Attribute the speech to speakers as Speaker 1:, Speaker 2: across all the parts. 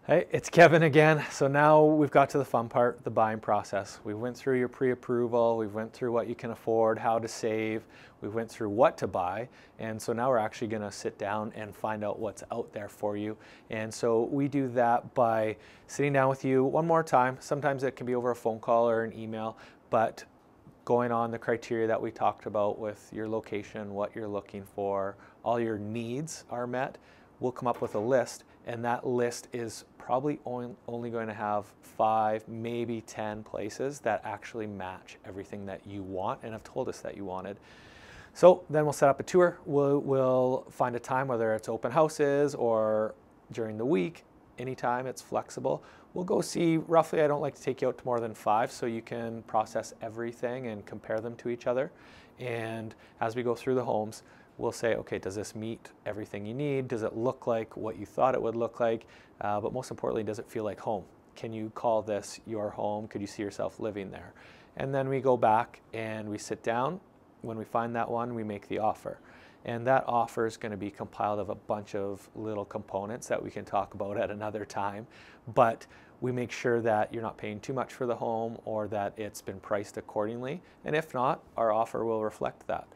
Speaker 1: Hey, it's Kevin again. So now we've got to the fun part, the buying process. We went through your pre-approval, we went through what you can afford, how to save, we went through what to buy, and so now we're actually gonna sit down and find out what's out there for you. And so we do that by sitting down with you one more time. Sometimes it can be over a phone call or an email, but going on the criteria that we talked about with your location, what you're looking for, all your needs are met, we'll come up with a list, and that list is probably only going to have 5, maybe 10 places that actually match everything that you want and have told us that you wanted. So then we'll set up a tour. We'll find a time, whether it's open houses or during the week, anytime, it's flexible. We'll go see roughly, I don't like to take you out to more than 5 so you can process everything and compare them to each other. And as we go through the homes, we'll say, okay, does this meet everything you need? Does it look like what you thought it would look like? But most importantly, does it feel like home? Can you call this your home? Could you see yourself living there? And then we go back and we sit down. When we find that one, we make the offer. And that offer is going to be compiled of a bunch of little components that we can talk about at another time. But we make sure that you're not paying too much for the home or that it's been priced accordingly. And if not, our offer will reflect that.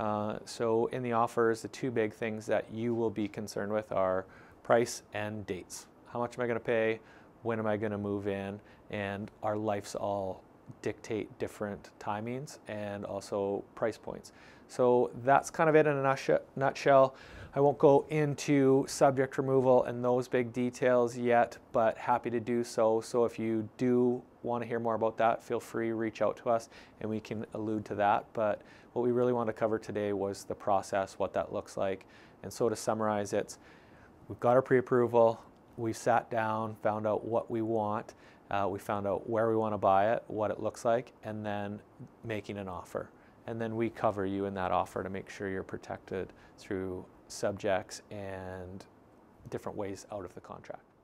Speaker 1: So in the offers, the 2 big things that you will be concerned with are price and dates. How much am I going to pay? When am I going to move in? And our lives all dictate different timings and also price points. So that's kind of it in a nutshell. I won't go into subject removal and those big details yet, but happy to do so. So if you do want to hear more about that, feel free to reach out to us and we can allude to that. But what we really want to cover today was the process, what that looks like. And so to summarize, we've got our pre-approval, we've sat down, found out what we want, we found out where we want to buy it, what it looks like, and then making an offer. And then we cover you in that offer to make sure you're protected through subjects and different ways out of the contract.